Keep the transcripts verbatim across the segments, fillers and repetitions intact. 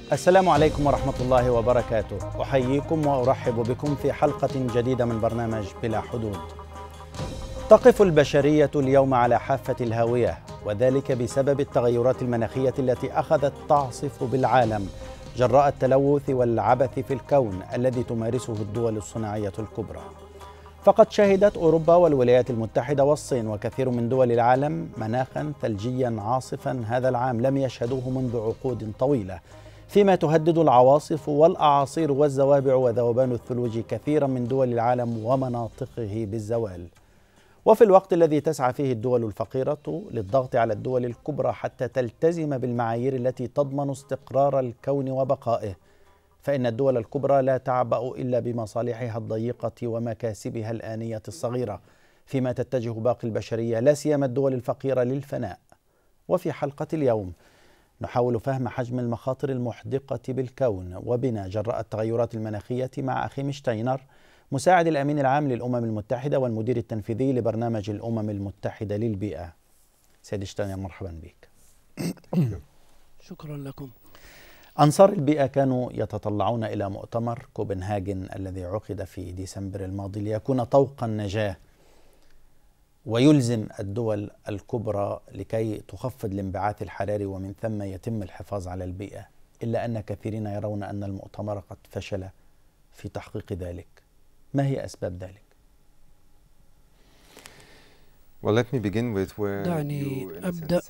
السلام عليكم ورحمة الله وبركاته. أحييكم وأرحب بكم في حلقة جديدة من برنامج بلا حدود. تقف البشرية اليوم على حافة الهاوية، وذلك بسبب التغيرات المناخية التي أخذت تعصف بالعالم جراء التلوث والعبث في الكون الذي تمارسه الدول الصناعية الكبرى. فقد شهدت أوروبا والولايات المتحدة والصين وكثير من دول العالم مناخا ثلجيا عاصفا هذا العام لم يشهدوه منذ عقود طويلة، فيما تهدد العواصف والأعاصير والزوابع وذوبان الثلوج كثيرا من دول العالم ومناطقه بالزوال. وفي الوقت الذي تسعى فيه الدول الفقيرة للضغط على الدول الكبرى حتى تلتزم بالمعايير التي تضمن استقرار الكون وبقائه، فإن الدول الكبرى لا تعبأ إلا بمصالحها الضيقة ومكاسبها الآنية الصغيرة، فيما تتجه باقي البشرية لا سيما الدول الفقيرة للفناء. وفي حلقة اليوم نحاول فهم حجم المخاطر المحدقة بالكون وبنا جراء التغيرات المناخية مع أخيم شتاينر، مساعد الأمين العام للأمم المتحدة والمدير التنفيذي لبرنامج الأمم المتحدة للبيئة. سيد شتاينر، مرحبا بك. شكرا لكم. أنصار البيئة كانوا يتطلعون إلى مؤتمر كوبنهاجن الذي عقد في ديسمبر الماضي ليكون طوق النجاة ويلزم الدول الكبرى لكي تخفض الانبعاث الحراري ومن ثم يتم الحفاظ على البيئة، إلا أن كثيرين يرون أن المؤتمر قد فشل في تحقيق ذلك. ما هي أسباب ذلك؟ دعني أبدأ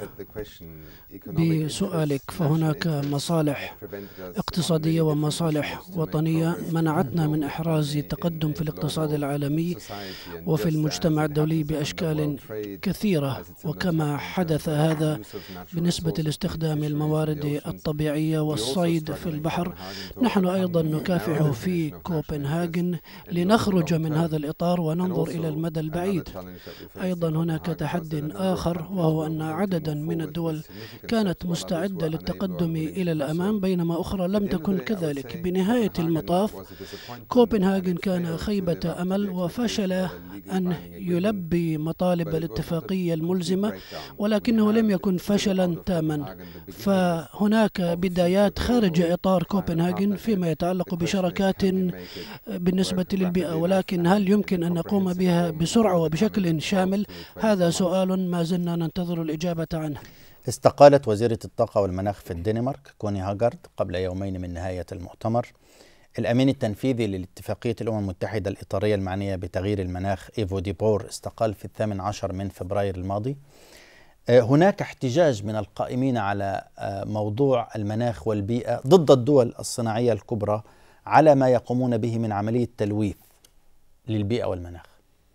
بسؤالك. فهناك مصالح اقتصادية ومصالح وطنية منعتنا من إحراز تقدم في الاقتصاد العالمي وفي المجتمع الدولي بأشكال كثيرة، وكما حدث هذا بالنسبة لاستخدام الموارد الطبيعية والصيد في البحر، نحن أيضا نكافح في كوبنهاجن لنخرج من هذا الإطار وننظر إلى المدى البعيد. أيضا هناك تحد آخر، وهو أن عددا من الدول كانت مستعدة للتقدم إلى الأمام بينما أخرى لم تكن كذلك. بنهاية المطاف كوبنهاجن كان خيبة أمل وفشل أن يلبي مطالب الاتفاقية الملزمة، ولكنه لم يكن فشلا تاما. فهناك بدايات خارج إطار كوبنهاجن فيما يتعلق بشراكات بالنسبة للبيئة، ولكن هل يمكن أن نقوم بها بسرعة وبشكل شامل؟ هذا سؤال ما زلنا ننتظر الإجابة عنه. استقالت وزيرة الطاقة والمناخ في الدنمارك كوني هاجارد قبل يومين من نهاية المؤتمر. الأمين التنفيذي لاتفاقية الأمم المتحدة الإطارية المعنية بتغيير المناخ إيفو ديبور استقال في الثامن عشر من فبراير الماضي. هناك احتجاج من القائمين على موضوع المناخ والبيئة ضد الدول الصناعية الكبرى على ما يقومون به من عملية تلويث للبيئة والمناخ.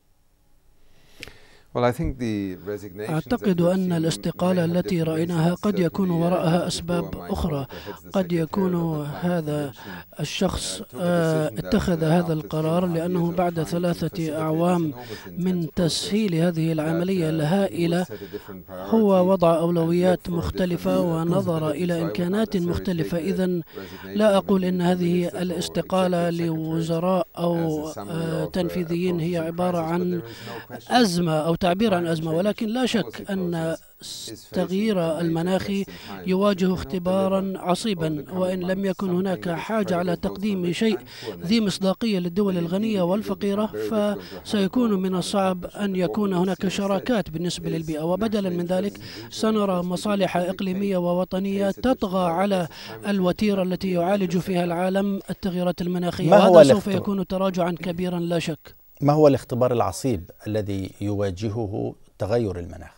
أعتقد أن الاستقالة التي رأيناها قد يكون وراءها أسباب أخرى. قد يكون هذا الشخص اتخذ هذا القرار لأنه بعد ثلاثة أعوام من تسهيل هذه العملية الهائلة هو وضع أولويات مختلفة ونظر إلى إمكانات مختلفة. إذن لا أقول أن هذه الاستقالة لوزراء أو تنفيذيين هي عبارة عن أزمة أو تعبير عن أزمة، ولكن لا شك أن التغيير المناخي يواجه اختبارا عصيبا، وإن لم يكن هناك حاجة على تقديم شيء ذي مصداقية للدول الغنية والفقيرة، فسيكون من الصعب أن يكون هناك شراكات بالنسبة للبيئة. وبدلا من ذلك سنرى مصالح إقليمية ووطنية تطغى على الوتيرة التي يعالج فيها العالم التغيرات المناخية، وهذا سوف يكون تراجعا كبيرا لا شك. ما هو الاختبار العصيب الذي يواجهه تغير المناخ؟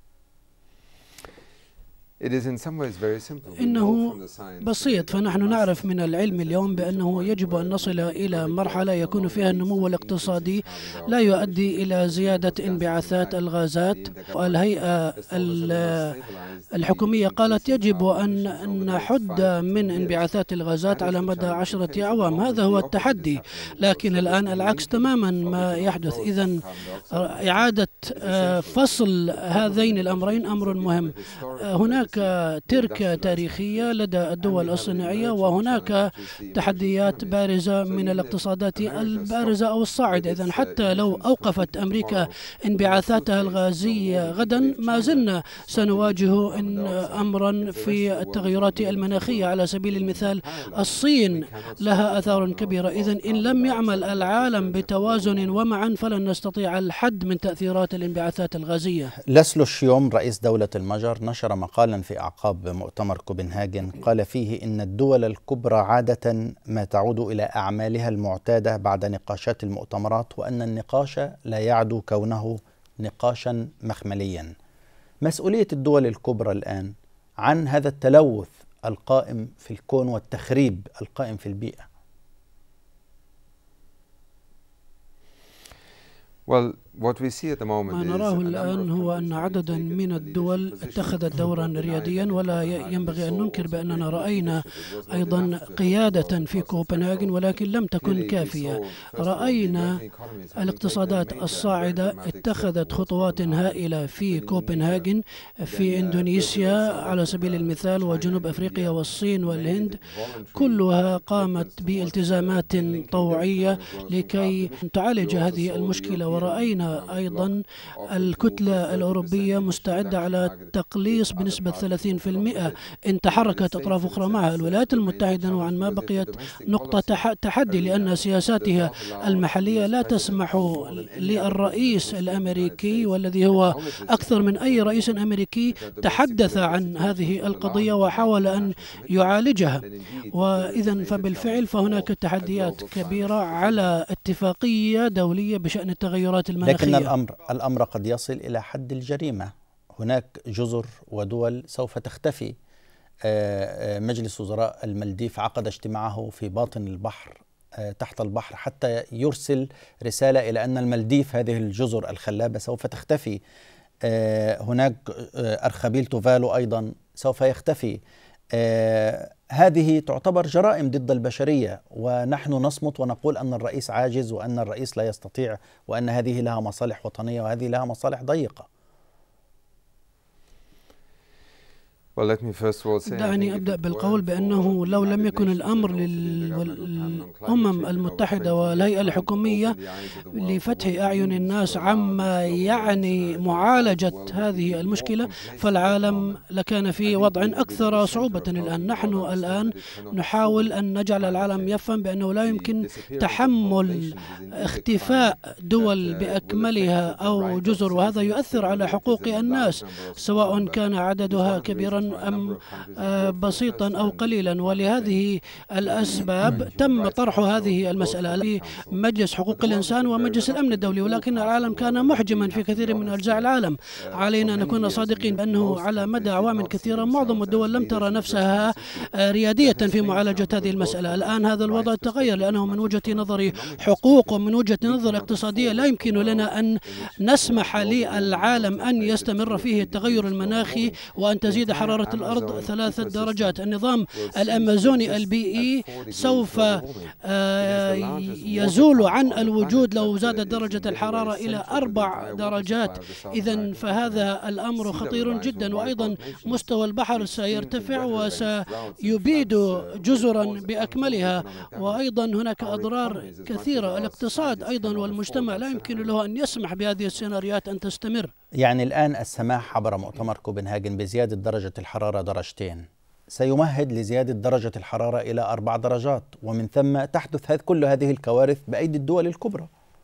إنه بسيط. فنحن نعرف من العلم اليوم بأنه يجب أن نصل إلى مرحلة يكون فيها النمو الاقتصادي لا يؤدي إلى زيادة انبعاثات الغازات. الهيئة الحكومية قالت يجب أن نحد من انبعاثات الغازات على مدى عشرة أعوام. هذا هو التحدي، لكن الآن العكس تماما ما يحدث. إذن إعادة فصل هذين الأمرين أمر مهم. هناك هناك تركة تاريخية لدى الدول الصناعية، وهناك تحديات بارزة من الاقتصادات البارزة أو الصاعدة. إذن حتى لو أوقفت أمريكا انبعاثاتها الغازية غدا، ما زلنا سنواجه أمرا في التغيرات المناخية. على سبيل المثال الصين لها آثار كبيرة. إذن إن لم يعمل العالم بتوازن ومعا فلن نستطيع الحد من تأثيرات الانبعاثات الغازية. لاسلو شيوم رئيس دولة المجر نشر مقالا في أعقاب مؤتمر كوبنهاجن قال فيه إن الدول الكبرى عادة ما تعود إلى أعمالها المعتادة بعد نقاشات المؤتمرات، وأن النقاش لا يعدو كونه نقاشا مخمليا. مسؤولية الدول الكبرى الآن عن هذا التلوث القائم في الكون والتخريب القائم في البيئة. Well, what we see at the moment ما نراه الآن هو أن عددا من الدول اتخذت دورا رياديا، ولا ينبغي أن ننكر بأننا رأينا أيضا قيادة في كوبنهاجن، ولكن لم تكن كافية. رأينا الاقتصادات الصاعدة اتخذت خطوات هائلة في كوبنهاجن، في إندونيسيا على سبيل المثال، وجنوب أفريقيا والصين والهند، كلها قامت بالتزامات طوعية لكي تعالج هذه المشكلة. ورأينا أيضا الكتلة الأوروبية مستعدة على التقليص بنسبة ثلاثين بالمئة إن تحركت أطراف أخرى معها. الولايات المتحدة نوعا ما بقيت نقطة تحدي، لأن سياساتها المحلية لا تسمح للرئيس الأمريكي، والذي هو أكثر من أي رئيس أمريكي تحدث عن هذه القضية وحاول أن يعالجها. وإذا فبالفعل فهناك تحديات كبيرة على اتفاقية دولية بشأن التغيرات المناخية. لكن الأمر الأمر قد يصل إلى حد الجريمة. هناك جزر ودول سوف تختفي. مجلس وزراء المالديف عقد اجتماعه في باطن البحر تحت البحر حتى يرسل رسالة إلى أن المالديف، هذه الجزر الخلابة، سوف تختفي. هناك أرخبيل توفالو أيضا سوف يختفي. هذه تعتبر جرائم ضد البشرية، ونحن نصمت ونقول أن الرئيس عاجز وأن الرئيس لا يستطيع وأن هذه لها مصالح وطنية وهذه لها مصالح ضيقة. دعني أبدأ بالقول بأنه لو لم يكن الأمر للأمم المتحدة والهيئة الحكومية لفتح أعين الناس عما يعني معالجة هذه المشكلة، فالعالم لكان في وضع أكثر صعوبة. الآن نحن الآن نحاول أن نجعل العالم يفهم بأنه لا يمكن تحمل اختفاء دول بأكملها أو جزر، وهذا يؤثر على حقوق الناس سواء كان عددها كبيرا أم بسيطا أو قليلا. ولهذه الأسباب تم طرح هذه المسألة في مجلس حقوق الإنسان ومجلس الأمن الدولي، ولكن العالم كان محجما في كثير من أجزاء العالم. علينا أن نكون صادقين بأنه على مدى أعوام كثيرة معظم الدول لم ترى نفسها ريادية في معالجة هذه المسألة. الآن هذا الوضع تغير، لأنه من وجهة نظري حقوق ومن وجهة نظر اقتصادية لا يمكن لنا أن نسمح للعالم أن يستمر فيه التغير المناخي وأن تزيد حرارة الأرض ثلاثة درجات. النظام الأمازوني البيئي سوف يزول عن الوجود لو زادت درجة الحرارة إلى أربع درجات. إذن فهذا الأمر خطير جدا. وأيضا مستوى البحر سيرتفع وسيبيد جزرا بأكملها، وأيضا هناك أضرار كثيرة. الاقتصاد أيضا والمجتمع لا يمكن له أن يسمح بهذه السيناريوهات أن تستمر. يعني الآن السماح عبر مؤتمر كوبنهاجن بزيادة درجة الحرارة درجتين سيمهد لزيادة درجة الحرارة إلى أربع درجات، ومن ثم تحدث كل هذه الكوارث بأيدي الدول الكبرى.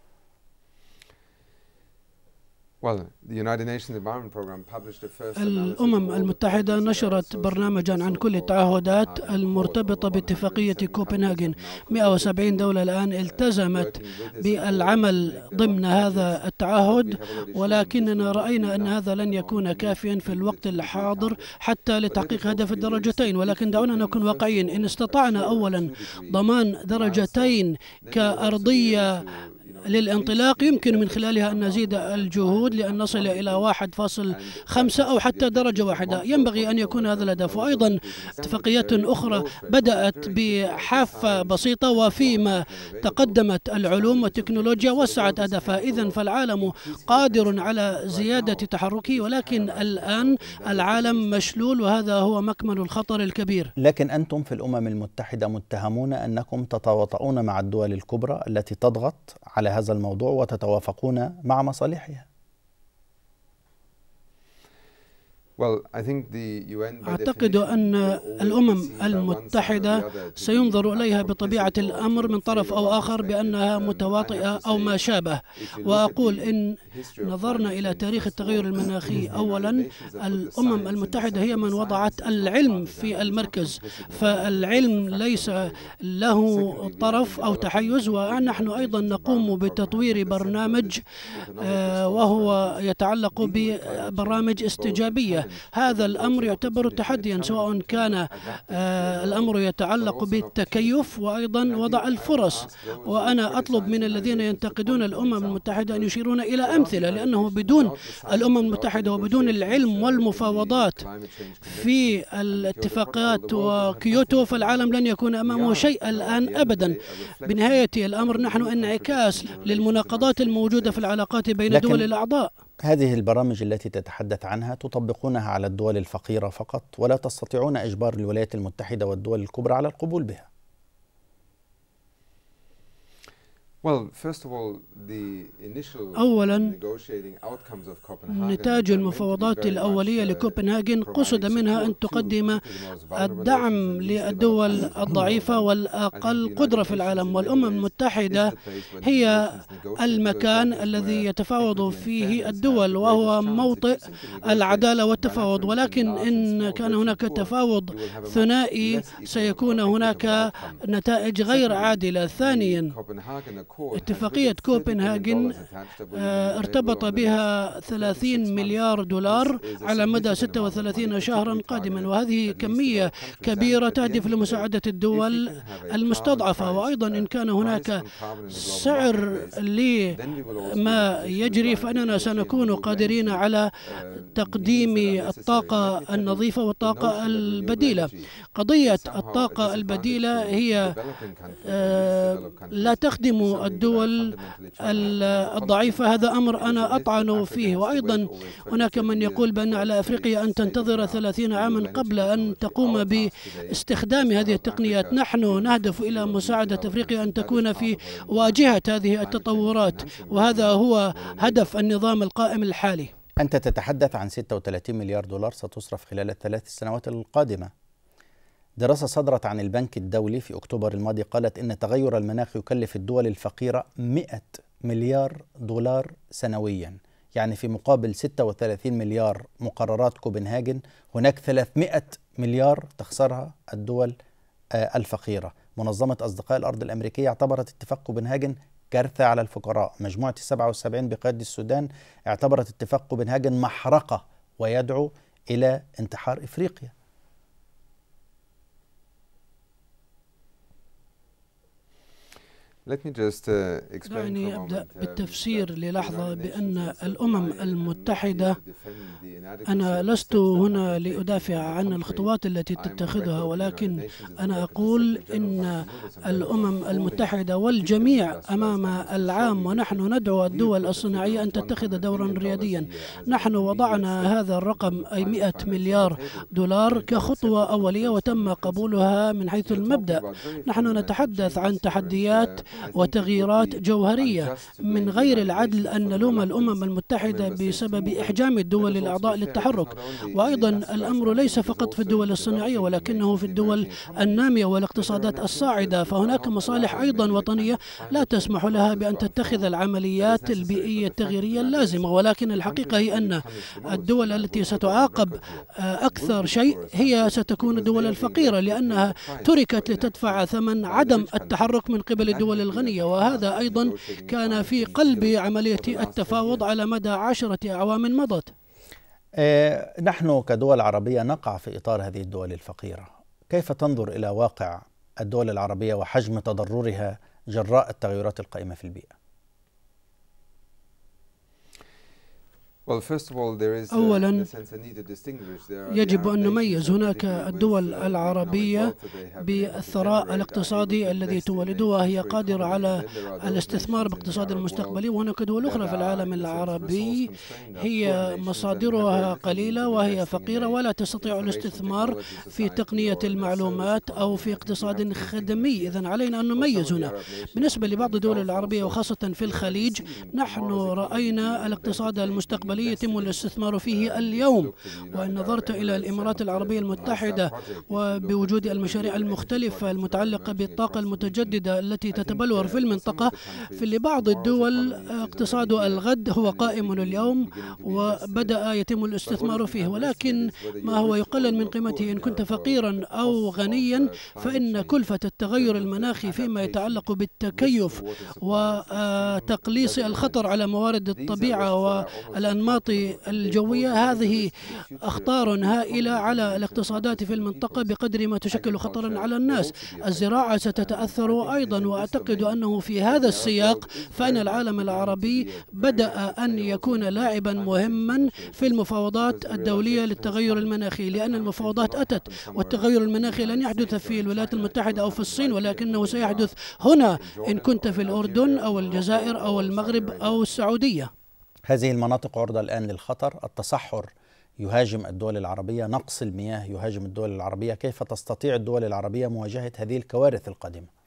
الأمم المتحدة نشرت برنامجا عن كل التعهدات المرتبطة باتفاقية كوبنهاجن. مئة وسبعين دولة الآن التزمت بالعمل ضمن هذا التعهد، ولكننا رأينا أن هذا لن يكون كافيا في الوقت الحاضر حتى لتحقيق هدف الدرجتين. ولكن دعونا نكون واقعيين. إن استطعنا أولا ضمان درجتين كأرضية للانطلاق يمكن من خلالها أن نزيد الجهود لأن نصل إلى واحد فاصلة خمسة أو حتى درجة واحدة. ينبغي أن يكون هذا الهدف. وأيضا اتفاقيات أخرى بدأت بحافة بسيطة وفيما تقدمت العلوم والتكنولوجيا وسعت هدفها. إذن فالعالم قادر على زيادة تحركه، ولكن الآن العالم مشلول وهذا هو مكمن الخطر الكبير. لكن أنتم في الأمم المتحدة متهمون أنكم تتواطؤون مع الدول الكبرى التي تضغط على هذا الموضوع وتتوافقون مع مصالحها. أعتقد أن الأمم المتحدة سينظر إليها بطبيعة الأمر من طرف أو آخر بأنها متواطئة أو ما شابه. وأقول إن نظرنا إلى تاريخ التغير المناخي، أولا الأمم المتحدة هي من وضعت العلم في المركز، فالعلم ليس له طرف أو تحيز. ونحن أيضا نقوم بتطوير برنامج وهو يتعلق ببرامج استجابية. هذا الأمر يعتبر تحديا، سواء كان الأمر يتعلق بالتكيف وأيضا وضع الفرص. وأنا أطلب من الذين ينتقدون الأمم المتحدة أن يشيرون إلى أمثلة، لأنه بدون الأمم المتحدة وبدون العلم والمفاوضات في الاتفاقات وكيوتو فالعالم لن يكون أمامه شيء الآن أبدا. بنهاية الأمر نحن انعكاس للمناقضات الموجودة في العلاقات بين دول الأعضاء. هذه البرامج التي تتحدث عنها تطبقونها على الدول الفقيرة فقط، ولا تستطيعون إجبار الولايات المتحدة والدول الكبرى على القبول بها. أولا، نتاج المفاوضات الأولية لكوبنهاغن قصد منها أن تقدم الدعم للدول الضعيفة والأقل قدرة في العالم، والأمم المتحدة هي المكان الذي يتفاوض فيه الدول وهو موطئ العدالة والتفاوض. ولكن إن كان هناك تفاوض ثنائي سيكون هناك نتائج غير عادلة. ثانيا، اتفاقية كوبنهاغن ارتبط بها ثلاثين مليار دولار على مدى ستة وثلاثين شهرا قادما، وهذه كمية كبيرة تهدف لمساعدة الدول المستضعفة. وأيضا إن كان هناك سعر لما يجري فإننا سنكون قادرين على تقديم الطاقة النظيفة والطاقة البديلة. قضية الطاقة البديلة هي لا تخدم الدول الضعيفة، هذا أمر أنا أطعن فيه. وأيضا هناك من يقول بأن على أفريقيا أن تنتظر ثلاثين عاما قبل أن تقوم باستخدام هذه التقنيات. نحن نهدف إلى مساعدة أفريقيا أن تكون في واجهة هذه التطورات، وهذا هو هدف النظام القائم الحالي. أنت تتحدث عن ستة وثلاثين مليار دولار ستصرف خلال الثلاث سنوات القادمة. دراسة صدرت عن البنك الدولي في أكتوبر الماضي قالت إن تغير المناخ يكلف الدول الفقيرة مئة مليار دولار سنويا، يعني في مقابل ستة وثلاثين مليار مقررات كوبنهاغن هناك ثلاثمئة مليار تخسرها الدول الفقيرة. منظمة أصدقاء الأرض الأمريكية اعتبرت اتفاق كوبنهاغن كارثة على الفقراء. مجموعة السبعة والسبعين بقيادة السودان اعتبرت اتفاق كوبنهاغن محرقة ويدعو إلى انتحار إفريقيا. دعني أبدأ بالتفسير للحظة بأن الأمم المتحدة، أنا لست هنا لأدافع عن الخطوات التي تتخذها، ولكن أنا أقول إن الأمم المتحدة والجميع أمام العام، ونحن ندعو الدول الصناعية أن تتخذ دورا رياديا. نحن وضعنا هذا الرقم أي مئة مليار دولار كخطوة أولية وتم قبولها من حيث المبدأ. نحن نتحدث عن تحديات وتغييرات جوهرية. من غير العدل أن نلوم الأمم المتحدة بسبب إحجام الدول الأعضاء للتحرك. وأيضا الأمر ليس فقط في الدول الصناعية ولكنه في الدول النامية والاقتصادات الصاعدة، فهناك مصالح أيضا وطنية لا تسمح لها بأن تتخذ العمليات البيئية التغييرية اللازمة. ولكن الحقيقة هي أن الدول التي ستعاقب أكثر شيء هي ستكون الدول الفقيرة، لأنها تركت لتدفع ثمن عدم التحرك من قبل الدول الغنية، وهذا أيضا كان في قلب عملية التفاوض على مدى عشرة أعوام مضت. آه نحن كدول عربية نقع في إطار هذه الدول الفقيرة. كيف تنظر إلى واقع الدول العربية وحجم تضررها جراء التغيرات القائمة في البيئة؟ أولا يجب أن نميز هناك الدول العربية بالثراء الاقتصادي الذي تولده وهي قادرة على الاستثمار باقتصاد المستقبلي، وهناك دول أخرى في العالم العربي هي مصادرها قليلة وهي فقيرة ولا تستطيع الاستثمار في تقنية المعلومات أو في اقتصاد خدمي. إذن علينا أن نميز هنا. بالنسبة لبعض الدول العربية وخاصة في الخليج، نحن رأينا الاقتصاد المستقبلي يتم الاستثمار فيه اليوم. وإن نظرت إلى الإمارات العربية المتحدة وبوجود المشاريع المختلفة المتعلقة بالطاقة المتجددة التي تتبلور في المنطقة، في لبعض الدول اقتصاد الغد هو قائم اليوم وبدأ يتم الاستثمار فيه، ولكن ما هو يقلل من قيمته إن كنت فقيرا أو غنيا، فإن كلفة التغير المناخي فيما يتعلق بالتكيف وتقليص الخطر على موارد الطبيعة والأنماط الجوية، هذه أخطار هائلة على الاقتصادات في المنطقة بقدر ما تشكل خطرا على الناس. الزراعة ستتأثر أيضا، وأعتقد أنه في هذا السياق فإن العالم العربي بدأ أن يكون لاعبا مهما في المفاوضات الدولية للتغير المناخي، لأن المفاوضات أتت والتغير المناخي لن يحدث في الولايات المتحدة أو في الصين، ولكنه سيحدث هنا إن كنت في الأردن أو الجزائر أو المغرب أو السعودية. هذه المناطق عرضة الآن للخطر. التصحر يهاجم الدول العربية، نقص المياه يهاجم الدول العربية. كيف تستطيع الدول العربية مواجهة هذه الكوارث القادمة؟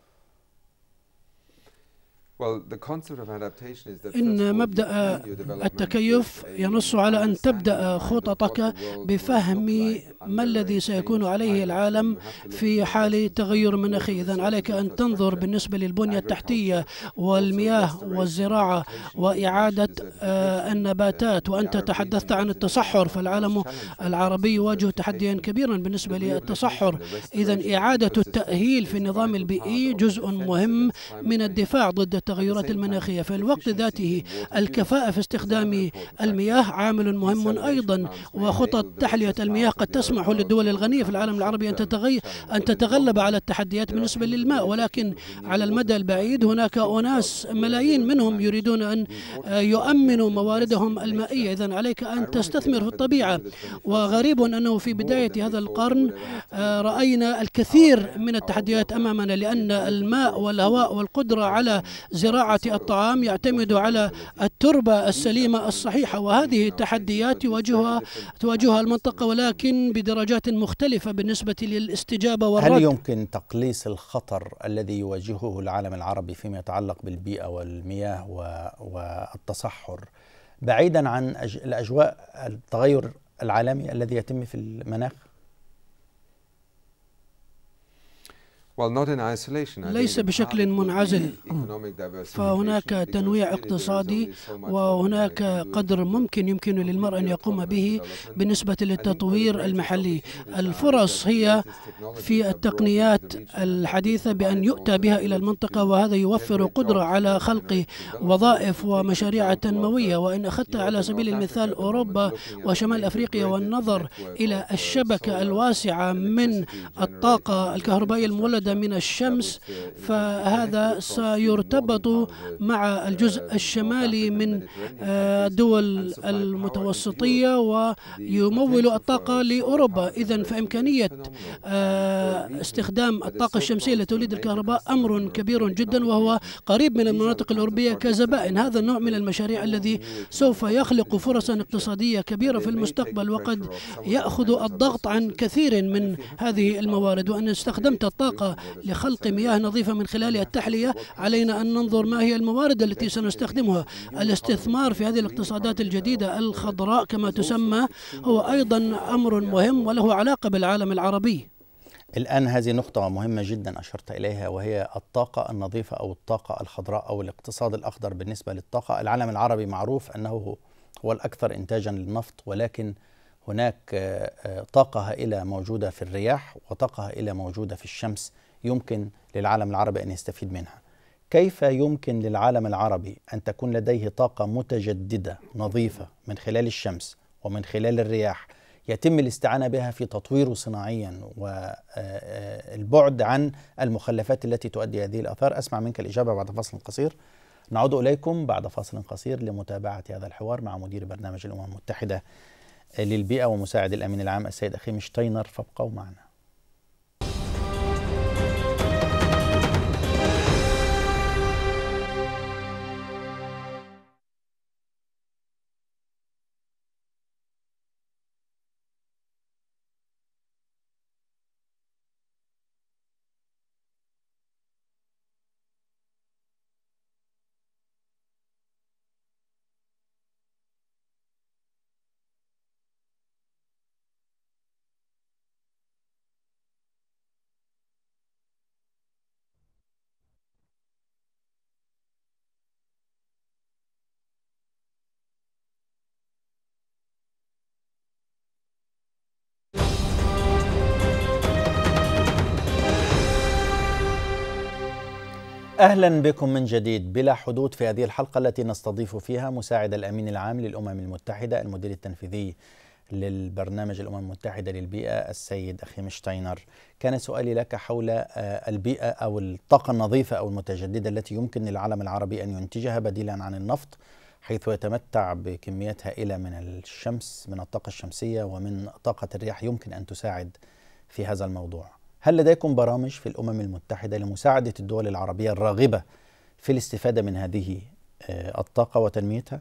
إن مبدأ التكيف ينص على أن تبدأ خططك بفهم ما الذي سيكون عليه العالم في حال تغير مناخي. إذن عليك أن تنظر بالنسبة للبنية التحتية والمياه والزراعة وإعادة النباتات. وأنت تحدثت عن التصحر، فالعالم العربي يواجه تحديا كبيرا بالنسبة للتصحر. إذن إعادة التأهيل في النظام البيئي جزء مهم من الدفاع ضد التغيرات المناخية. في الوقت ذاته الكفاءة في استخدام المياه عامل مهم أيضا، وخطط تحلية المياه قد تسمح للدول الغنية في العالم العربي أن تتغي... أن تتغلب على التحديات بالنسبة للماء، ولكن على المدى البعيد هناك أناس ملايين منهم يريدون أن يؤمنوا مواردهم المائية. إذن عليك أن تستثمر في الطبيعة. وغريب أنه في بداية هذا القرن رأينا الكثير من التحديات أمامنا، لأن الماء والهواء والقدرة على زراعة الطعام يعتمد على التربة السليمة الصحيحة، وهذه التحديات تواجهها تواجهها المنطقة، ولكن بدرجات مختلفة بالنسبة للاستجابة والرد. هل يمكن تقليص الخطر الذي يواجهه العالم العربي فيما يتعلق بالبيئة والمياه والتصحر بعيدا عن الأجواء التغير العالمي الذي يتم في المناخ؟ ليس بشكل منعزل، فهناك تنويع اقتصادي وهناك قدر ممكن يمكن للمرء أن يقوم به بالنسبة للتطوير المحلي. الفرص هي في التقنيات الحديثة بأن يؤتى بها إلى المنطقة، وهذا يوفر قدرة على خلق وظائف ومشاريع تنموية. وإن أخذت على سبيل المثال أوروبا وشمال أفريقيا والنظر إلى الشبكة الواسعة من الطاقة الكهربائية المولدة من الشمس، فهذا سيرتبط مع الجزء الشمالي من الدول المتوسطية ويمول الطاقة لأوروبا. إذن فإمكانية استخدام الطاقة الشمسية لتوليد الكهرباء أمر كبير جدا، وهو قريب من المناطق الأوروبية كزبائن. هذا النوع من المشاريع الذي سوف يخلق فرصا اقتصادية كبيرة في المستقبل، وقد يأخذ الضغط عن كثير من هذه الموارد. وأن استخدمت الطاقة لخلق مياه نظيفة من خلال التحلية، علينا أن ننظر ما هي الموارد التي سنستخدمها. الاستثمار في هذه الاقتصادات الجديدة الخضراء كما تسمى هو أيضا أمر مهم وله علاقة بالعالم العربي. الآن هذه نقطة مهمة جدا أشرت إليها، وهي الطاقة النظيفة أو الطاقة الخضراء أو الاقتصاد الأخضر. بالنسبة للطاقة، العالم العربي معروف أنه هو الأكثر إنتاجا للنفط، ولكن هناك طاقة هائلة موجودة في الرياح وطاقة هائلة موجودة في الشمس يمكن للعالم العربي أن يستفيد منها. كيف يمكن للعالم العربي أن تكون لديه طاقة متجددة نظيفة من خلال الشمس ومن خلال الرياح يتم الاستعانة بها في تطويره صناعيا والبعد عن المخلفات التي تؤدي هذه الآثار؟ أسمع منك الإجابة بعد فاصل قصير. نعود إليكم بعد فاصل قصير لمتابعة هذا الحوار مع مدير برنامج الأمم المتحدة للبيئة ومساعد الأمين العام السيد أخيم شتاينر، فابقوا معنا. أهلا بكم من جديد بلا حدود في هذه الحلقة التي نستضيف فيها مساعد الأمين العام للأمم المتحدة المدير التنفيذي للبرنامج الأمم المتحدة للبيئة السيد أخيم شتاينر. كان سؤالي لك حول البيئة أو الطاقة النظيفة أو المتجددة التي يمكن للعالم العربي أن ينتجها بديلا عن النفط، حيث يتمتع بكميات هائلة من الشمس، من الطاقة الشمسية ومن طاقة الرياح، يمكن أن تساعد في هذا الموضوع. هل لديكم برامج في الأمم المتحدة لمساعدة الدول العربية الراغبة في الاستفادة من هذه الطاقة وتنميتها؟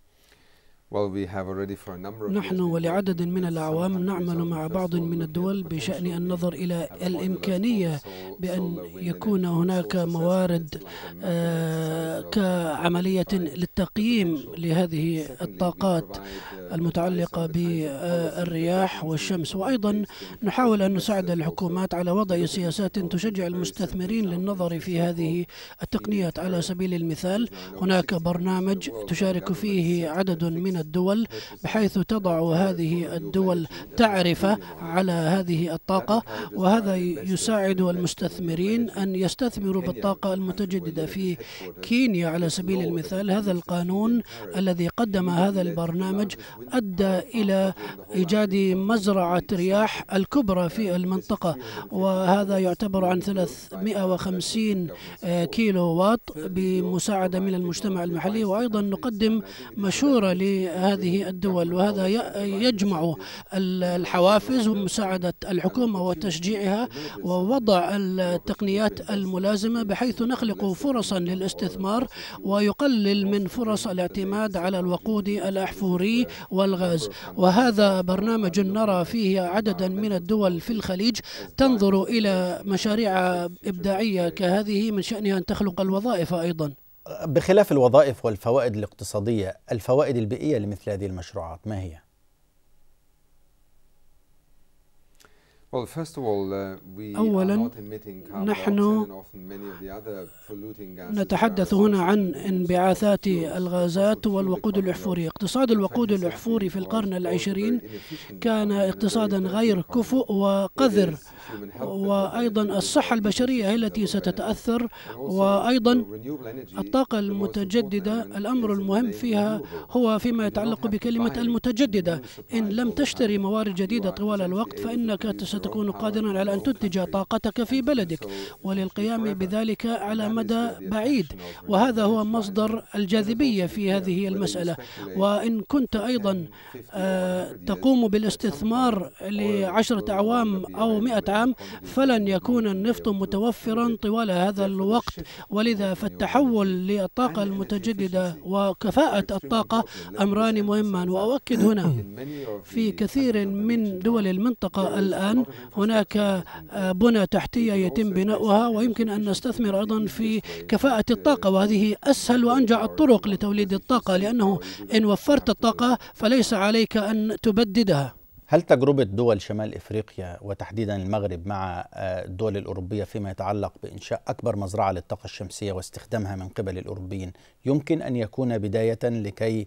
نحن ولعدد من الأعوام نعمل مع بعض من الدول بشأن النظر إلى الإمكانية بأن يكون هناك موارد آه كعملية للتقييم لهذه الطاقات المتعلقة بالرياح والشمس، وأيضا نحاول أن نساعد الحكومات على وضع سياسات تشجع المستثمرين للنظر في هذه التقنيات. على سبيل المثال هناك برنامج تشارك فيه عدد من الدول بحيث تضع هذه الدول تعرفة على هذه الطاقة، وهذا يساعد المستثمرين أن يستثمروا بالطاقة المتجددة. في كينيا على سبيل المثال هذا القانون الذي قدم هذا البرنامج أدى إلى إيجاد مزرعة رياح الكبرى في المنطقة، وهذا يعتبر عن ثلاثمئة وخمسين كيلو واط بمساعدة من المجتمع المحلي. وأيضا نقدم مشورة لهذه الدول، وهذا يجمع الحوافز ومساعدة الحكومة وتشجيعها ووضع التقنيات الملازمة بحيث نخلق فرصا للاستثمار ويقلل من فرص الاعتماد على الوقود الأحفوري والغاز. وهذا برنامج نرى فيه عددا من الدول في الخليج تنظر إلى مشاريع إبداعية كهذه من شأنها أن تخلق الوظائف. أيضا بخلاف الوظائف والفوائد الاقتصادية، الفوائد البيئية لمثل هذه المشروعات ما هي؟ أولا نحن نتحدث هنا عن انبعاثات الغازات والوقود الأحفوري. اقتصاد الوقود الأحفوري في القرن العشرين كان اقتصادا غير كفؤ وقذر، وأيضا الصحة البشرية هي التي ستتأثر، وأيضا الطاقة المتجددة الأمر المهم فيها هو فيما يتعلق بكلمة المتجددة. إن لم تشتري موارد جديدة طوال الوقت فإنك ستكون قادرا على أن تنتج طاقتك في بلدك وللقيام بذلك على مدى بعيد، وهذا هو مصدر الجاذبية في هذه المسألة. وإن كنت أيضا تقوم بالاستثمار لعشرة أعوام أو مئة عام فلن يكون النفط متوفرا طوال هذا الوقت، ولذا فالتحول للطاقة المتجددة وكفاءة الطاقة أمران مهمان. وأؤكد هنا في كثير من دول المنطقة الآن هناك بنى تحتية يتم بناؤها، ويمكن أن نستثمر أيضا في كفاءة الطاقة، وهذه أسهل وأنجع الطرق لتوليد الطاقة، لأنه إن وفرت الطاقة فليس عليك أن تبددها. هل تجربة دول شمال إفريقيا وتحديدا المغرب مع الدول الأوروبية فيما يتعلق بإنشاء أكبر مزرعة للطاقة الشمسية واستخدامها من قبل الأوروبيين يمكن أن يكون بداية لكي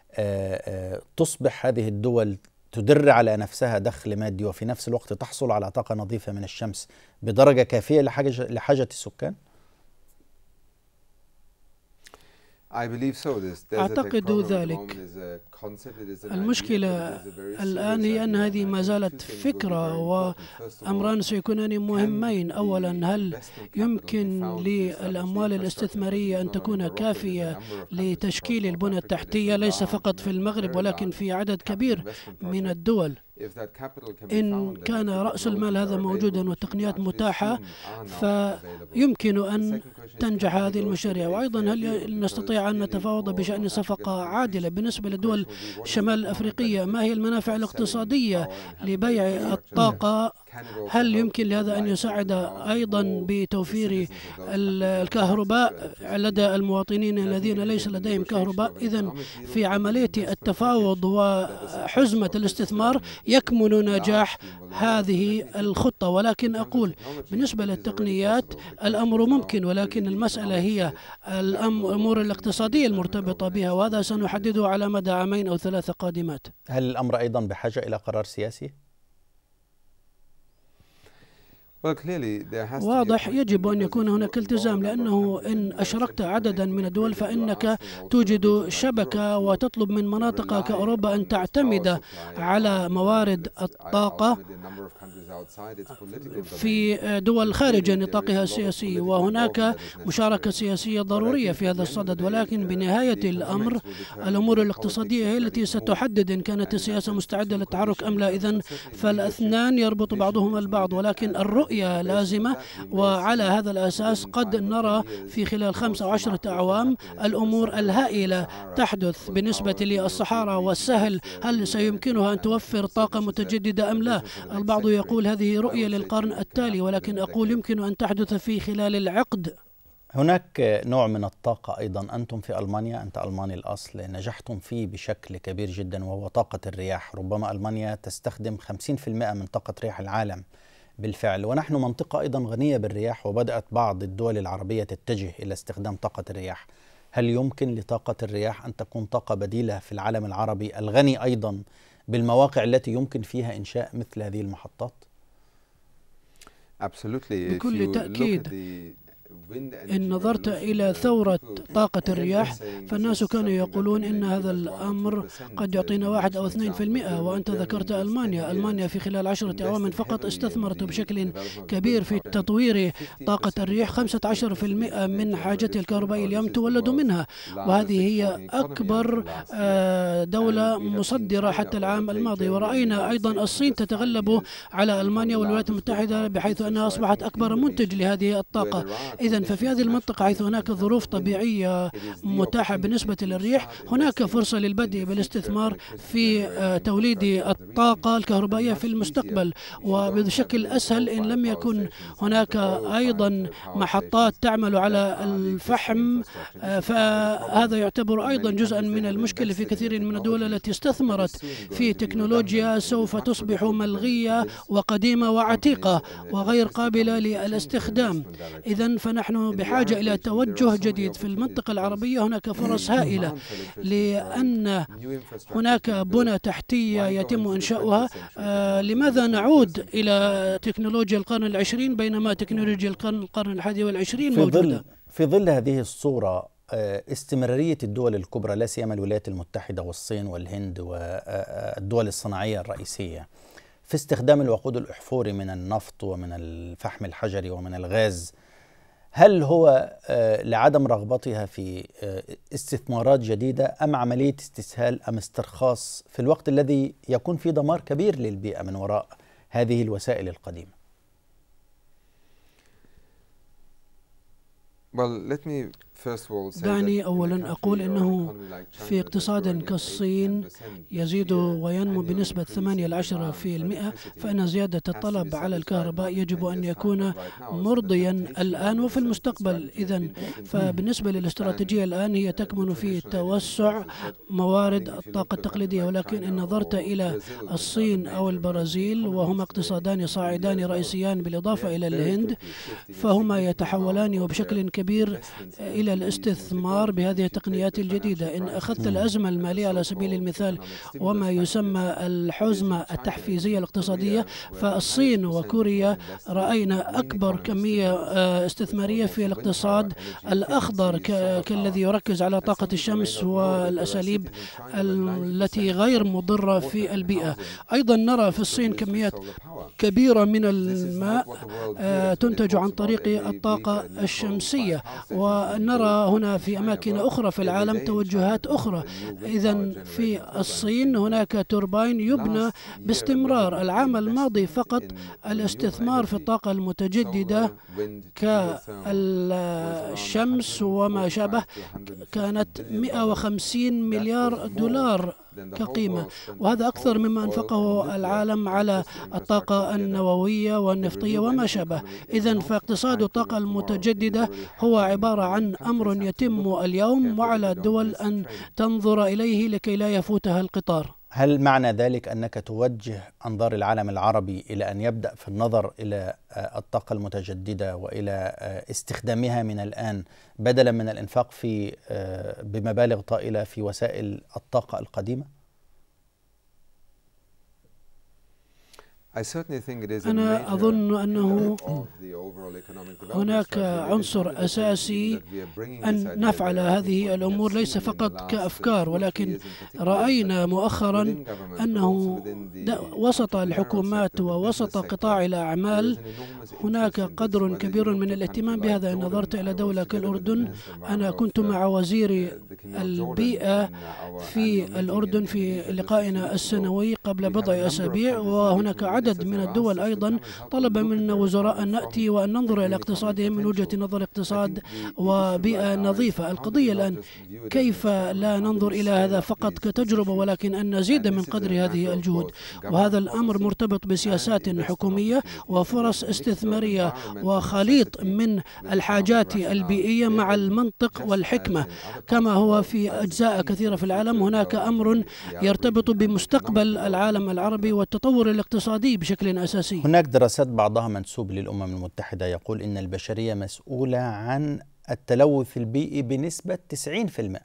تصبح هذه الدول تدر على نفسها دخل مادي وفي نفس الوقت تحصل على طاقة نظيفة من الشمس بدرجة كافية لحاجة, لحاجة السكان؟ أعتقد ذلك. المشكلة الآن هي أن هذه ما زالت فكرة، وأمران سيكونان مهمين. أولا، هل يمكن للأموال الاستثمارية أن تكون كافية لتشكيل البنى التحتية ليس فقط في المغرب ولكن في عدد كبير من الدول؟ إن كان رأس المال هذا موجودا والتقنيات متاحة فيمكن أن تنجح هذه المشاريع. وأيضا هل نستطيع أن نتفاوض بشأن صفقة عادلة بالنسبة لدول شمال الأفريقية؟ ما هي المنافع الاقتصادية لبيع الطاقة؟ هل يمكن لهذا أن يساعد أيضا بتوفير الكهرباء لدى المواطنين الذين ليس لديهم كهرباء؟ إذن في عملية التفاوض وحزمة الاستثمار يكمن نجاح هذه الخطة. ولكن أقول بالنسبة للتقنيات الأمر ممكن، ولكن المسألة هي الأمور الاقتصادية المرتبطة بها، وهذا سنحدده على مدى عامين أو ثلاثة قادمات. هل الأمر أيضا بحاجة إلى قرار سياسي؟ واضح، يجب أن يكون هناك التزام، لأنه إن أشركت عددا من الدول فإنك توجد شبكة وتطلب من مناطق كأوروبا أن تعتمد على موارد الطاقة في دول خارج نطاقها السياسي، وهناك مشاركة سياسية ضرورية في هذا الصدد. ولكن بنهاية الأمر الأمور الاقتصادية هي التي ستحدد إن كانت السياسة مستعدة للتحرك أم لا. إذن فالاثنان يربط بعضهما البعض، ولكن الرؤية لازمة، وعلى هذا الأساس قد نرى في خلال خمسة أو عشرة أعوام الأمور الهائلة تحدث. بالنسبة للصحارى والسهل، هل سيمكنها أن توفر طاقة متجددة أم لا؟ البعض يقول هذه رؤية للقرن التالي، ولكن أقول يمكن أن تحدث في خلال العقد. هناك نوع من الطاقة أيضا أنتم في ألمانيا، أنت ألماني الأصل، نجحتم فيه بشكل كبير جدا، وهو طاقة الرياح. ربما ألمانيا تستخدم خمسين بالمئة من طاقة رياح العالم بالفعل، ونحن منطقة أيضا غنية بالرياح، وبدأت بعض الدول العربية تتجه إلى استخدام طاقة الرياح. هل يمكن لطاقة الرياح أن تكون طاقة بديلة في العالم العربي الغني أيضا بالمواقع التي يمكن فيها إنشاء مثل هذه المحطات؟ بكل تأكيد. إن نظرت إلى ثورة طاقة الرياح فالناس كانوا يقولون إن هذا الأمر قد يعطينا واحد أو اثنين في المئة، وأنت ذكرت ألمانيا. ألمانيا في خلال عشرة أعوام فقط استثمرت بشكل كبير في تطوير طاقة الرياح. خمسة عشر في المئة من حاجتها الكهربائية اليوم تولد منها، وهذه هي أكبر دولة مصدرة حتى العام الماضي. ورأينا أيضا الصين تتغلب على ألمانيا والولايات المتحدة بحيث أنها أصبحت أكبر منتج لهذه الطاقة. إذن ففي هذه المنطقة حيث هناك ظروف طبيعية متاحة بالنسبة للريح، هناك فرصة للبدء بالاستثمار في توليد الطاقة الكهربائية في المستقبل وبشكل أسهل إن لم يكن هناك أيضا محطات تعمل على الفحم. فهذا يعتبر أيضا جزءا من المشكلة في كثير من الدول التي استثمرت في تكنولوجيا سوف تصبح ملغية وقديمة وعتيقة وغير قابلة للاستخدام. إذن فنحن بحاجة إلى توجه جديد في المنطقة العربية. هناك فرص هائلة لأن هناك بنى تحتية يتم إنشاؤها. آه لماذا نعود إلى تكنولوجيا القرن العشرين بينما تكنولوجيا القرن القرن الحادي والعشرين موجودة؟ في ظل هذه الصورة استمرارية الدول الكبرى لا سيما الولايات المتحدة والصين والهند والدول الصناعية الرئيسية في استخدام الوقود الأحفوري من النفط ومن الفحم الحجري ومن الغاز، هل هو لعدم رغبتها في استثمارات جديدة أم عملية استسهال أم استرخاص في الوقت الذي يكون فيه دمار كبير للبيئة من وراء هذه الوسائل القديمة؟ Well, let me first of all say دعني أولا أقول أنه في اقتصاد كالصين يزيد وينمو بنسبة ثمانية إلى عشرة بالمئة، فإن زيادة الطلب على الكهرباء يجب أن يكون مرضيا الآن وفي المستقبل. إذن فبالنسبة للاستراتيجية الآن هي تكمن في توسع موارد الطاقة التقليدية، ولكن إن نظرت إلى الصين أو البرازيل وهما اقتصادان صاعدان رئيسيان بالإضافة إلى الهند فهما يتحولان وبشكل كبير كبير إلى الاستثمار بهذه التقنيات الجديدة. إن أخذت الأزمة المالية على سبيل المثال وما يسمى الحزمة التحفيزية الاقتصادية، فالصين وكوريا رأينا أكبر كمية استثمارية في الاقتصاد الأخضر كالذي يركز على طاقة الشمس والأساليب التي غير مضرة في البيئة. أيضا نرى في الصين كميات كبيرة من الماء تنتج عن طريق الطاقة الشمسية، ونرى هنا في أماكن أخرى في العالم توجهات أخرى. إذن في الصين هناك توربين يبنى باستمرار. العام الماضي فقط الاستثمار في الطاقة المتجددة كالشمس وما شابه كانت مئة وخمسين مليار دولار كقيمة، وهذا أكثر مما أنفقه العالم على الطاقة النووية والنفطية وما شابه. إذن فاقتصاد الطاقة المتجددة هو عبارة عن أمر يتم اليوم، وعلى الدول أن تنظر إليه لكي لا يفوتها القطار. هل معنى ذلك أنك توجه أنظار العالم العربي إلى أن يبدأ في النظر إلى الطاقة المتجددة وإلى استخدامها من الآن بدلا من الإنفاق في بمبالغ طائلة في وسائل الطاقة القديمة؟ أنا أظن أنه هناك عنصر أساسي أن نفعل هذه الأمور ليس فقط كأفكار، ولكن رأينا مؤخرا أنه وسط الحكومات ووسط قطاع الأعمال هناك قدر كبير من الاهتمام بهذا. إن نظرت إلى دولة كالأردن، أنا كنت مع وزير البيئة في الأردن في لقائنا السنوي قبل بضع أسابيع، وهناك عدد من الدول أيضا طلب منا وزراء أن نأتي وأن ننظر إلى اقتصادهم من وجهة نظر اقتصاد وبيئة نظيفة. القضية الآن كيف لا ننظر إلى هذا فقط كتجربة، ولكن أن نزيد من قدر هذه الجهود، وهذا الأمر مرتبط بسياسات حكومية وفرص استثمارية وخليط من الحاجات البيئية مع المنطق والحكمة. كما هو في أجزاء كثيرة في العالم هناك أمر يرتبط بمستقبل العالم العربي والتطور الاقتصادي بشكل أساسي. هناك دراسات بعضها منسوب للأمم المتحدة يقول إن البشرية مسؤولة عن التلوث البيئي بنسبة تسعين بالمئة.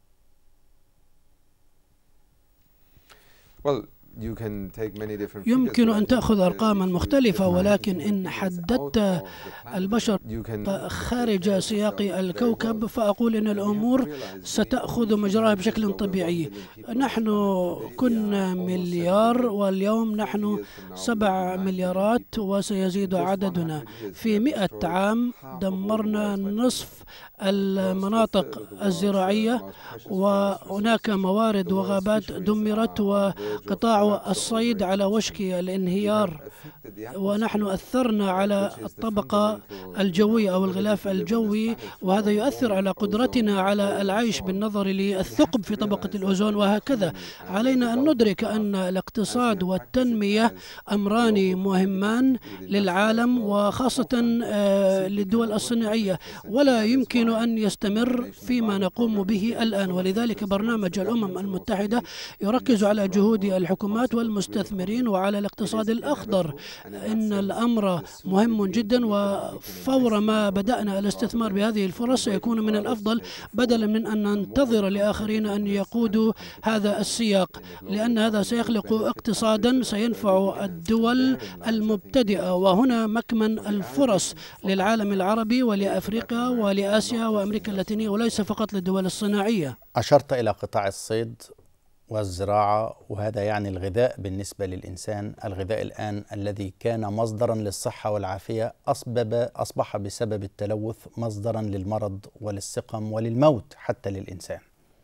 well, يمكن أن تأخذ أرقاما مختلفة، ولكن إن حددت البشر خارج سياق الكوكب فأقول إن الأمور ستأخذ مجراها بشكل طبيعي. نحن كنا مليار واليوم نحن سبع مليارات وسيزيد عددنا. في مئة عام دمرنا نصف المناطق الزراعية، وهناك موارد وغابات دمرت، وقطاع الصيد على وشك الانهيار، ونحن أثرنا على الطبقة الجوية أو الغلاف الجوي، وهذا يؤثر على قدرتنا على العيش بالنظر للثقب في طبقة الأوزون. وهكذا علينا أن ندرك أن الاقتصاد والتنمية أمران مهمان للعالم وخاصة للدول الصناعية، ولا يمكن أن يستمر فيما نقوم به الآن. ولذلك برنامج الأمم المتحدة يركز على جهود الحكومات والمستثمرين وعلى الاقتصاد الأخضر. إن الأمر مهم جدا، وفور ما بدأنا الاستثمار بهذه الفرص سيكون من الأفضل بدلا من أن ننتظر لآخرين أن يقودوا هذا السياق، لأن هذا سيخلق اقتصادا سينفع الدول المبتدئة. وهنا مكمن الفرص للعالم العربي ولأفريقيا ولآسيا وأمريكا اللاتينية، وليس فقط للدول الصناعية. أشرت إلى قطاع الصيد والزراعة، وهذا يعني الغذاء بالنسبة للإنسان. الغذاء الآن الذي كان مصدرا للصحة والعافية أصبب أصبح بسبب التلوث مصدرا للمرض وللسقم وللموت حتى للإنسان.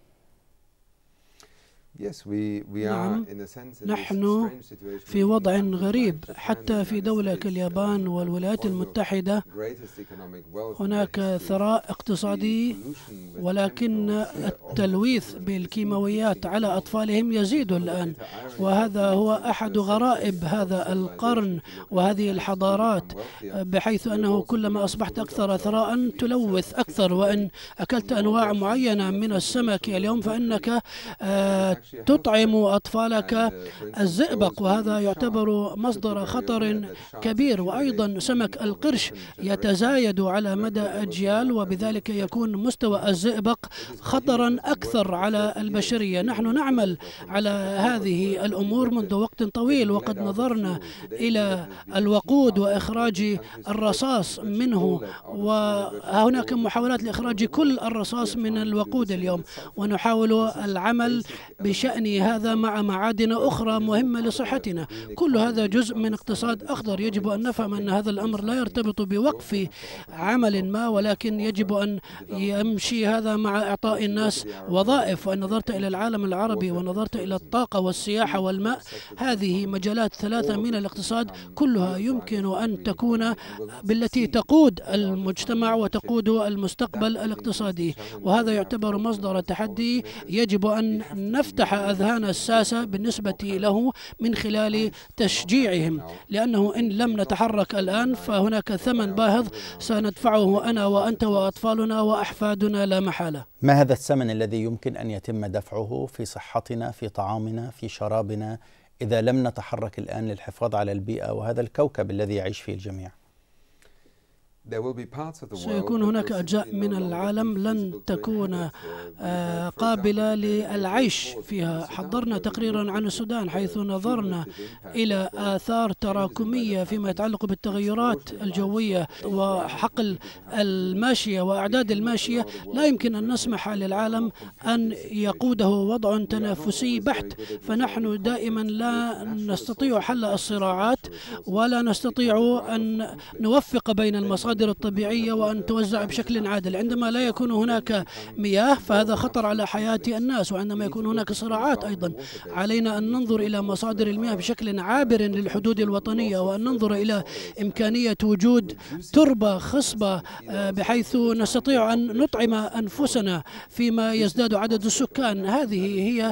نعم، نحن في وضع غريب. حتى في دولة كاليابان والولايات المتحدة هناك ثراء اقتصادي، ولكن التلويث بالكيماويات على أطفالهم يزيد الآن، وهذا هو أحد غرائب هذا القرن وهذه الحضارات، بحيث أنه كلما أصبحت أكثر ثراء تلوث أكثر. وإن أكلت أنواع معينة من السمك اليوم فإنك تطعم أطفالك الزئبق، وهذا يعتبر مصدر خطر كبير. وأيضا سمك القرش يتزايد على مدى أجيال، وبذلك يكون مستوى الزئبق خطرا أكثر على البشرية. نحن نعمل على هذه الأمور منذ وقت طويل، وقد نظرنا إلى الوقود وإخراج الرصاص منه، وهناك محاولات لإخراج كل الرصاص من الوقود اليوم، ونحاول العمل بشأن هذا مع معادن أخرى مهمة لصحتنا. كل هذا جزء من اقتصاد أخضر. يجب أن نفهم أن هذا الأمر لا يرتبط بوقف عمل ما، ولكن يجب أن يمشي هذا مع إعطاء الناس وظائف. وإن نظرت إلى العالم العربي ونظرت إلى الطاقة والسياحة والماء، هذه مجالات ثلاثة من الاقتصاد كلها يمكن أن تكون بالتي تقود المجتمع وتقود المستقبل الاقتصادي، وهذا يعتبر مصدر تحدي يجب أن نفتح أذهان الساسة بالنسبة له من خلال تشجيعهم، لأنه إن لم نتحرك الآن فهناك ثمن باهظ سندفعه أنا وأنت وأطفالنا وأحفادنا لا محالة. ما هذا الثمن الذي يمكن أن يتم دفعه في صحتنا، في طعامنا، في شرابنا، إذا لم نتحرك الآن للحفاظ على البيئة وهذا الكوكب الذي يعيش فيه الجميع؟ سيكون هناك أجزاء من العالم لن تكون قابلة للعيش فيها. حضرنا تقريرا عن السودان حيث نظرنا إلى آثار تراكمية فيما يتعلق بالتغيرات الجوية وحقل الماشية وأعداد الماشية. لا يمكن أن نسمح للعالم أن يقوده وضع تنافسي بحت، فنحن دائما لا نستطيع حل الصراعات ولا نستطيع أن نوفق بين المصادر الطبيعية وأن توزع بشكل عادل. عندما لا يكون هناك مياه فهذا خطر على حياة الناس، وعندما يكون هناك صراعات أيضا علينا أن ننظر إلى مصادر المياه بشكل عابر للحدود الوطنية، وأن ننظر إلى إمكانية وجود تربة خصبة بحيث نستطيع أن نطعم أنفسنا فيما يزداد عدد السكان. هذه هي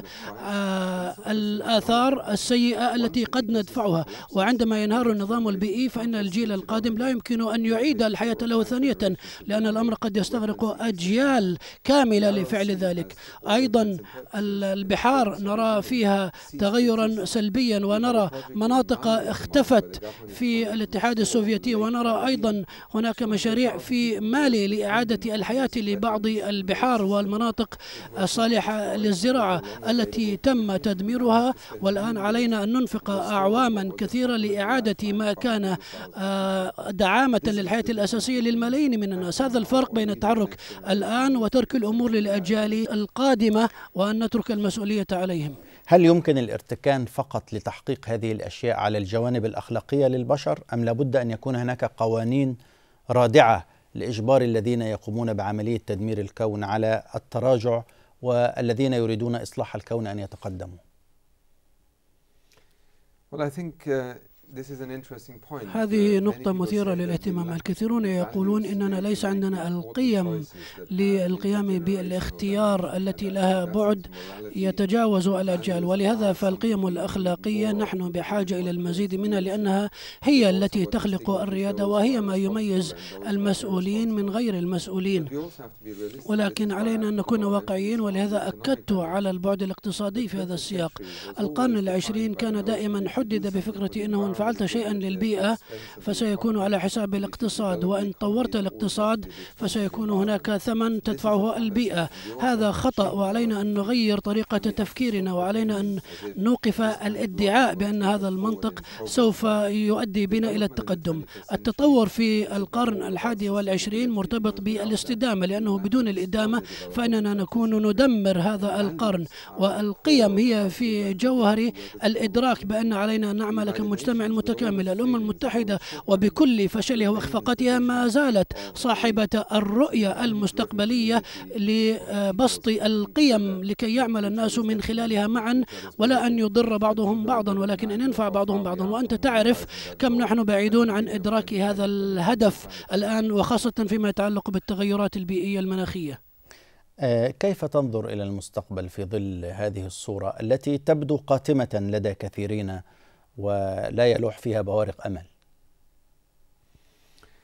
الآثار السيئة التي قد ندفعها، وعندما ينهار النظام البيئي فإن الجيل القادم لا يمكن أن يعيد الحياة له ثانية، لأن الأمر قد يستغرق أجيال كاملة لفعل ذلك. أيضا البحار نرى فيها تغيرا سلبيا، ونرى مناطق اختفت في الاتحاد السوفيتي، ونرى أيضا هناك مشاريع في مالي لإعادة الحياة لبعض البحار والمناطق الصالحة للزراعة التي تم تدميرها. والآن علينا أن ننفق أعواما كثيرة لإعادة ما كان دعامة للحياة الأساسية للملايين من الناس. هذا الفرق بين التحرك الآن وترك الأمور للأجيال القادمة وأن نترك المسؤولية عليهم. هل يمكن الارتكان فقط لتحقيق هذه الأشياء على الجوانب الأخلاقية للبشر، أم لابد أن يكون هناك قوانين رادعة لإجبار الذين يقومون بعملية تدمير الكون على التراجع والذين يريدون إصلاح الكون أن يتقدموا؟ Well, I think, uh... هذه نقطة مثيرة للاهتمام. الكثيرون يقولون إننا ليس عندنا القيم للقيام بالاختيار التي لها بعد يتجاوز الأجيال، ولهذا فالقيم الأخلاقية نحن بحاجة إلى المزيد منها، لأنها هي التي تخلق الريادة وهي ما يميز المسؤولين من غير المسؤولين. ولكن علينا أن نكون واقعيين، ولهذا أكدت على البعد الاقتصادي في هذا السياق. القرن العشرين كان دائما حدد بفكرة أنه فعلت شيئا للبيئة فسيكون على حساب الاقتصاد، وإن طورت الاقتصاد فسيكون هناك ثمن تدفعه البيئة. هذا خطأ، وعلينا أن نغير طريقة تفكيرنا، وعلينا أن نوقف الادعاء بأن هذا المنطق سوف يؤدي بنا إلى التقدم. التطور في القرن الحادي والعشرين مرتبط بالاستدامة، لأنه بدون الإدامة فإننا نكون ندمر هذا القرن. والقيم هي في جوهر الإدراك بأن علينا أن نعمل كمجتمع متكامل. الأمم المتحدة وبكل فشلها واخفاقاتها ما زالت صاحبة الرؤية المستقبلية لبسط القيم لكي يعمل الناس من خلالها معا، ولا أن يضر بعضهم بعضا ولكن أن ينفع بعضهم بعضا. وأنت تعرف كم نحن بعيدون عن إدراك هذا الهدف الآن، وخاصة فيما يتعلق بالتغيرات البيئية المناخية. كيف تنظر إلى المستقبل في ظل هذه الصورة التي تبدو قاتمة لدى كثيرين ولا يلوح فيها بوارق أمل؟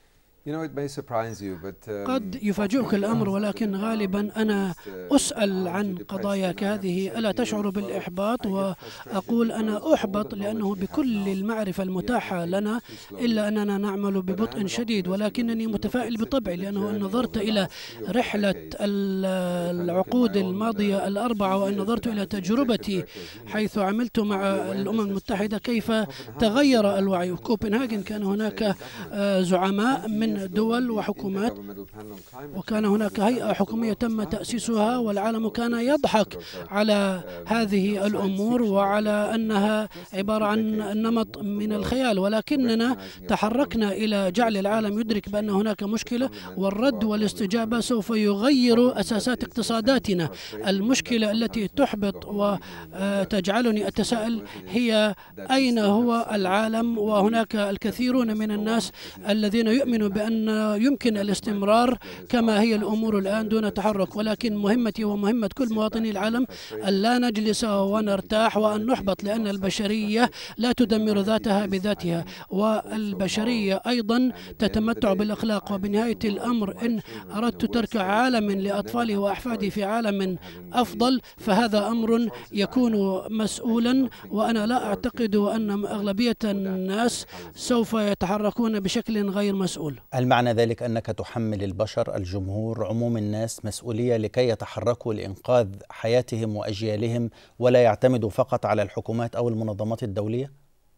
قد يفاجئك الأمر، ولكن غالبا أنا أسأل عن قضايا كهذه ألا تشعر بالإحباط؟ وأقول أنا أحبط لأنه بكل المعرفة المتاحة لنا إلا أننا نعمل ببطء شديد، ولكنني متفائل بطبعي، لأنه إن نظرت إلى رحلة العقود الماضية الأربعة وإن نظرت إلى تجربتي حيث عملت مع الأمم المتحدة كيف تغير الوعي. كوبنهاجن كان هناك زعماء من دول وحكومات، وكان هناك هيئة حكومية تم تأسيسها، والعالم كان يضحك على هذه الأمور وعلى أنها عبارة عن نمط من الخيال، ولكننا تحركنا إلى جعل العالم يدرك بأن هناك مشكلة، والرد والاستجابة سوف يغير أساسات اقتصاداتنا. المشكلة التي تحبط وتجعلني أتساءل هي أين هو العالم؟ وهناك الكثيرون من الناس الذين يؤمنوا بأن يمكن الاستمرار كما هي الأمور الآن دون تحرك، ولكن مهمتي ومهمة كل مواطني العالم أن لا نجلس ونرتاح وأن نحبط، لأن البشرية لا تدمر ذاتها بذاتها، والبشرية أيضا تتمتع بالأخلاق. وبنهاية الأمر إن أردت ترك عالم لأطفالي وأحفادي في عالم أفضل فهذا أمر يكون مسؤولا، وأنا لا أعتقد أن أغلبية الناس سوف يتحركون بشكل غير مسؤول. المعنى ذلك أنك تحمل البشر، الجمهور، عموم الناس مسؤولية لكي يتحركوا لإنقاذ حياتهم وأجيالهم ولا يعتمدوا فقط على الحكومات أو المنظمات الدولية؟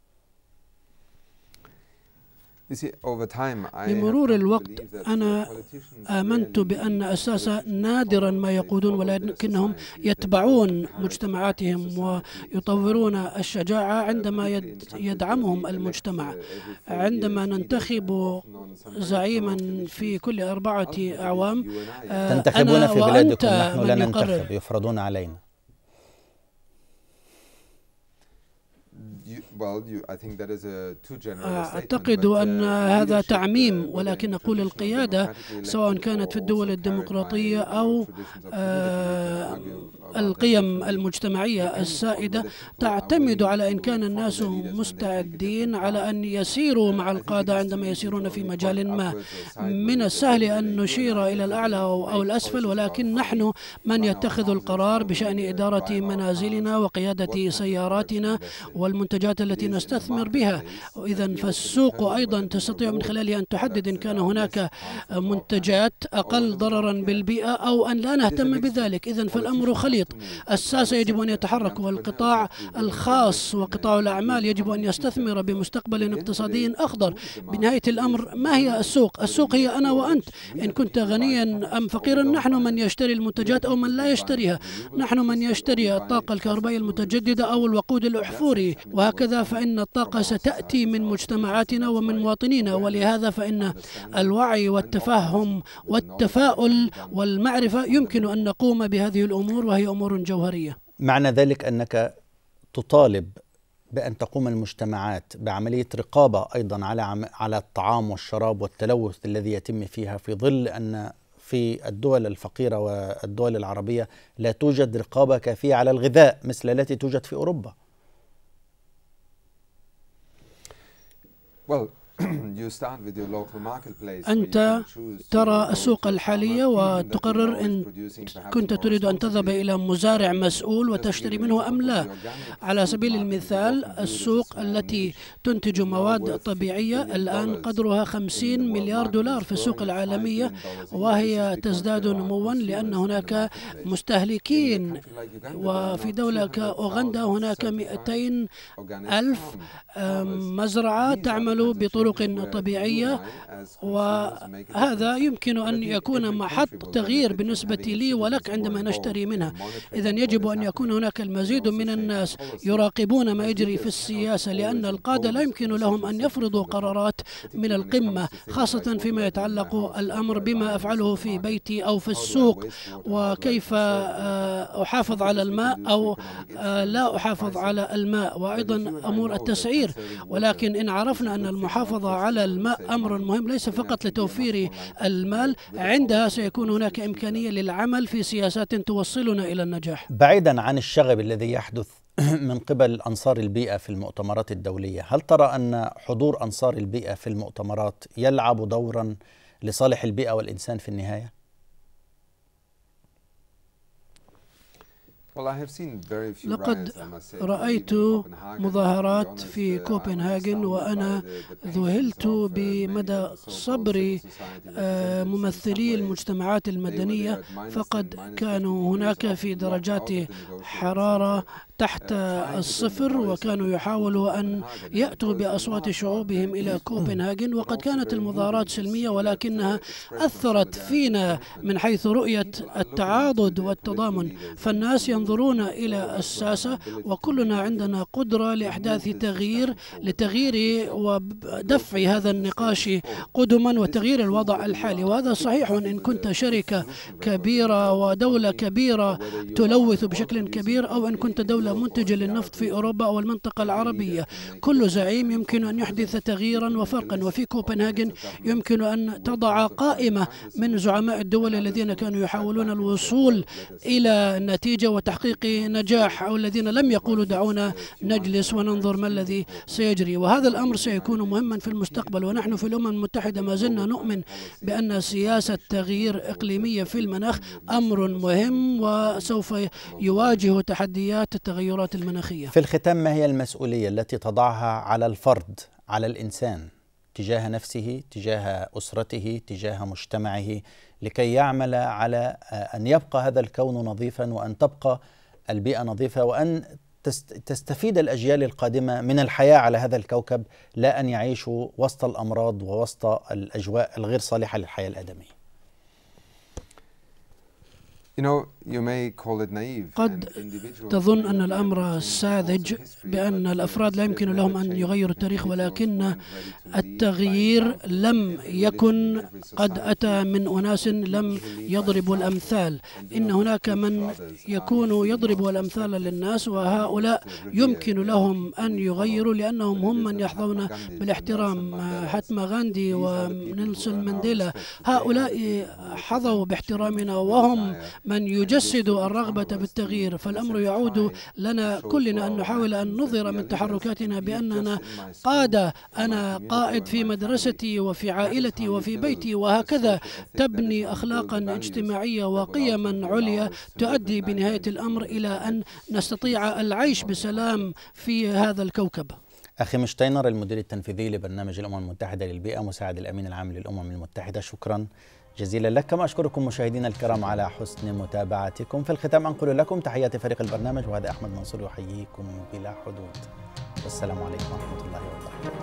بمرور الوقت أنا آمنت بأن أساسا نادرا ما يقودون، ولكنهم يتبعون مجتمعاتهم ويطورون الشجاعة عندما يدعمهم المجتمع. عندما ننتخب زعيما في كل أربعة أعوام تنتخبون في بلادكم، نحن لا ننتخب، يفرضون علينا. أعتقد أن هذا تعميم، ولكن أقول القيادة سواء كانت في الدول الديمقراطية أو القيم المجتمعية السائدة تعتمد على إن كان الناس مستعدين على أن يسيروا مع القادة عندما يسيرون في مجال ما. من السهل أن نشير إلى الأعلى أو الأسفل، ولكن نحن من يتخذ القرار بشأن إدارة منازلنا وقيادة سياراتنا والمنتجات التي نستثمر بها. إذن فالسوق أيضا تستطيع من خلالها أن تحدد إن كان هناك منتجات أقل ضررا بالبيئة أو أن لا نهتم بذلك. إذن فالأمر خليط. الساسة يجب أن يتحرك، والقطاع الخاص وقطاع الأعمال يجب أن يستثمر بمستقبل اقتصادي أخضر. بنهاية الأمر ما هي السوق؟ السوق هي أنا وأنت، إن كنت غنيا أم فقيرا. نحن من يشتري المنتجات أو من لا يشتريها، نحن من يشتري الطاقة الكهربائية المتجددة أو الوقود الأحفوري، وهكذا فإن الطاقة ستأتي من مجتمعاتنا ومن مواطنينا. ولهذا فإن الوعي والتفهم والتفاؤل والمعرفة يمكن أن نقوم بهذه الأمور، وهي أمور جوهرية. معنى ذلك أنك تطالب بأن تقوم المجتمعات بعملية رقابة أيضا على على الطعام والشراب والتلوث الذي يتم فيها، في ظل أن في الدول الفقيرة والدول العربية لا توجد رقابة كافية على الغذاء مثل التي توجد في أوروبا. أنت ترى السوق الحالية وتقرر إن كنت تريد أن تذهب إلى مزارع مسؤول وتشتري منه أم لا. على سبيل المثال السوق التي تنتج مواد طبيعية الآن قدرها خمسين مليار دولار في السوق العالمية، وهي تزداد نموا لأن هناك مستهلكين. وفي دولة كأوغندا هناك مئتين ألف مزرعة تعمل بطرق طبيعية، وهذا يمكن أن يكون محط تغيير بالنسبة لي ولك عندما نشتري منها. إذن يجب أن يكون هناك المزيد من الناس يراقبون ما يجري في السياسة، لأن القادة لا يمكن لهم أن يفرضوا قرارات من القمة، خاصة فيما يتعلق الأمر بما أفعله في بيتي أو في السوق، وكيف أحافظ على الماء أو لا أحافظ على الماء، وأيضا أمور التسعير. ولكن إن عرفنا أن المحافظة على الماء أمر مهم ليس فقط لتوفير المال، عندها سيكون هناك إمكانية للعمل في سياسات توصلنا إلى النجاح. بعيدا عن الشغب الذي يحدث من قبل أنصار البيئة في المؤتمرات الدولية، هل ترى أن حضور أنصار البيئة في المؤتمرات يلعب دورا لصالح البيئة والإنسان في النهاية؟ لقد رأيت مظاهرات في كوبنهاغن، وأنا ذهلت بمدى صبر ممثلي المجتمعات المدنية، فقد كانوا هناك في درجات حرارة تحت الصفر، وكانوا يحاولوا أن يأتوا بأصوات شعوبهم إلى كوبنهاغن. وقد كانت المظاهرات سلمية، ولكنها أثرت فينا من حيث رؤية التعاضد والتضامن، فالناس ينظرون إلى الساسة، وكلنا عندنا قدرة لإحداث تغيير لتغيير ودفع هذا النقاش قدما وتغيير الوضع الحالي. وهذا صحيح إن كنت شركة كبيرة ودولة كبيرة تلوث بشكل كبير، أو إن كنت دولة منتجة للنفط في أوروبا أو المنطقة العربية. كل زعيم يمكن أن يحدث تغييرا وفرقا، وفي كوبنهاغن يمكن أن تضع قائمة من زعماء الدول الذين كانوا يحاولون الوصول إلى نتيجة وتحقيق نجاح، أو الذين لم يقولوا دعونا نجلس وننظر ما الذي سيجري. وهذا الأمر سيكون مهما في المستقبل، ونحن في الأمم المتحدة ما زلنا نؤمن بأن سياسة تغيير إقليمية في المناخ أمر مهم، وسوف يواجه تحديات التغيرات المناخية. في الختام، ما هي المسؤولية التي تضعها على الفرد، على الإنسان، تجاه نفسه، تجاه أسرته، تجاه مجتمعه، لكي يعمل على أن يبقى هذا الكون نظيفا، وأن تبقى البيئة نظيفة، وأن تستفيد الأجيال القادمة من الحياة على هذا الكوكب، لا أن يعيشوا وسط الأمراض ووسط الأجواء الغير صالحة للحياة الآدمية؟ قد تظن أن الأمر ساذج، بأن الأفراد لا يمكن لهم أن يغيروا التاريخ، ولكن التغيير لم يكن قد أتى من أناس لم يضربوا الأمثال. إن هناك من يكون يضرب الأمثال للناس، وهؤلاء يمكن لهم أن يغيروا، لأنهم هم من يحظون بالاحترام. مهاتما غاندي ونيلسون مانديلا، هؤلاء حظوا باحترامنا، وهم من يجسد الرغبة بالتغيير. فالأمر يعود لنا كلنا أن نحاول أن نظهر من تحركاتنا بأننا قادة. أنا قائد في مدرستي وفي عائلتي وفي بيتي، وهكذا تبني أخلاقا اجتماعية وقيما عليا تؤدي بنهاية الأمر إلى أن نستطيع العيش بسلام في هذا الكوكب. أخي شتاينر، المدير التنفيذي لبرنامج الأمم المتحدة للبيئة، مساعد الأمين العام للأمم المتحدة، شكرا جزيلا لك. كما أشكركم مشاهدينا الكرام على حسن متابعتكم. في الختام أنقل لكم تحيات فريق البرنامج، وهذا أحمد منصور يحييكم بلا حدود. والسلام عليكم ورحمة الله وبركاته.